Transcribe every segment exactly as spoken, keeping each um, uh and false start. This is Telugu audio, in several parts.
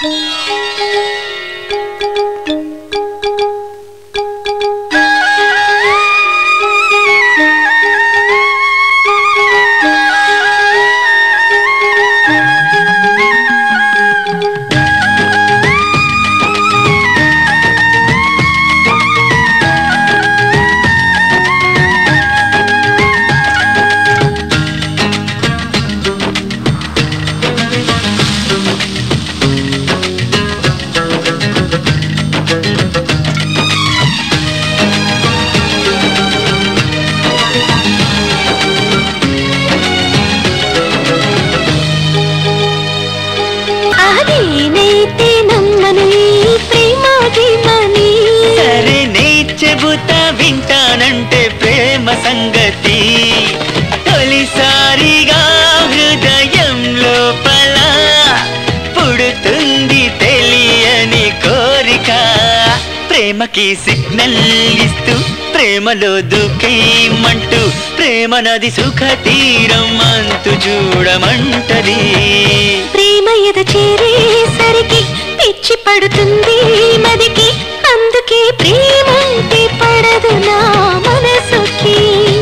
వింటానంటే ప్రేమ సంగతి తొలిసారిగా హృదయం లోపల పుడుతుంది తెలియని కోరిక ప్రేమకి సిగ్నల్ ఇస్తూ ప్రేమలో దూకేమంటూ ప్రేమ నది సుఖ తీరం అంతు చూడమంటది ప్రేమ ఎద చేరేసరికి పిచ్చి పడుతుంది మదికి అందుకే ప్రేమ అంటే పడదు నా మనసుకి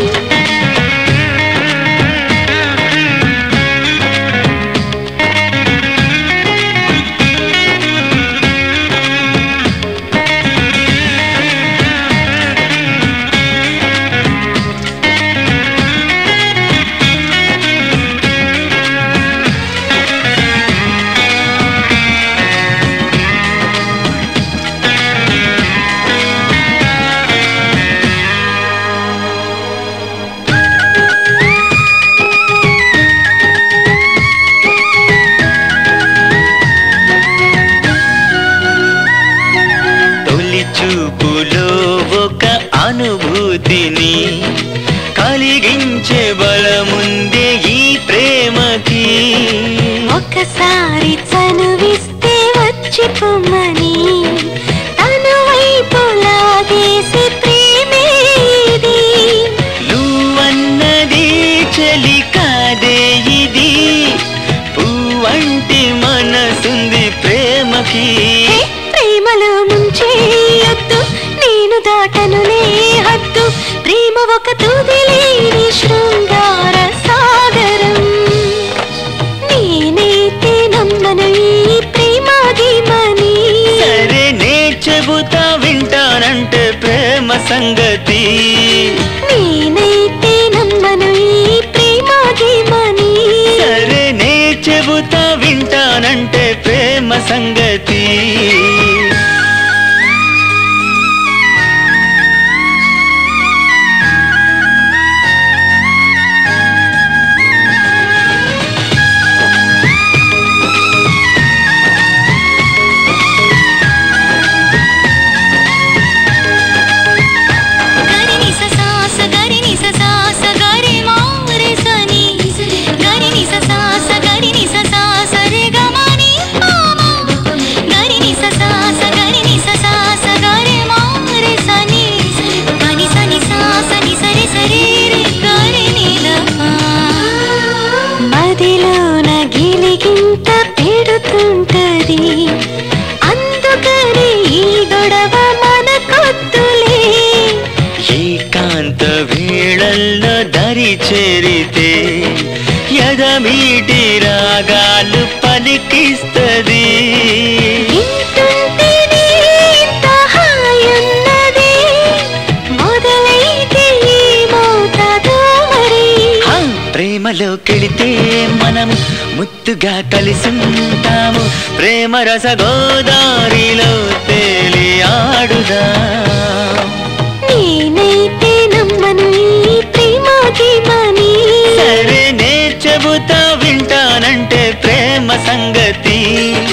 చూపులో ఒక అనుభూతిని కలిగించే బలముందే ఈ ప్రేమకి ఒకసారి చనువిస్తే వచ్చి పొమ్మని తను వైపు లాగేసి ప్రేమేది నువ్వన్నది చలి కాదే ఇది పువ్వంటి మనసుంది ప్రేమకి ప్రేమలో ముంచేయొద్దు నేను దాటనులే హద్దు ప్రేమ ఒక తుదిలేని శృంగార సాగరం నేనైతే నమ్మను ఈ ప్రేమాదిమని సరే నే చెబుతా వింటానంటే ప్రేమ సంగతి నేనైతే నమ్మను ఈ ప్రేమాదిమని సరే నే చెబుతా వింటానంటే ప్రేమ సంగతి మదిలోన గిలిగింత పెడుతుంటది అందుకని ఈ గొడవ మనకొద్దులే ఏకాంత వేళల్లో దరి చేరితే ఎదమీటి రాగాలు పలికిస్తది ప్రేమలోకెళితే మనం ముద్దుగా కలిసుంటాము ప్రేమ రస గోదారిలో తేలి ఆడుదా నేనైతే నమ్మను ఈ ప్రేమాదిమని సరే నే చెబుతా వింటానంటే ప్రేమ సంగతి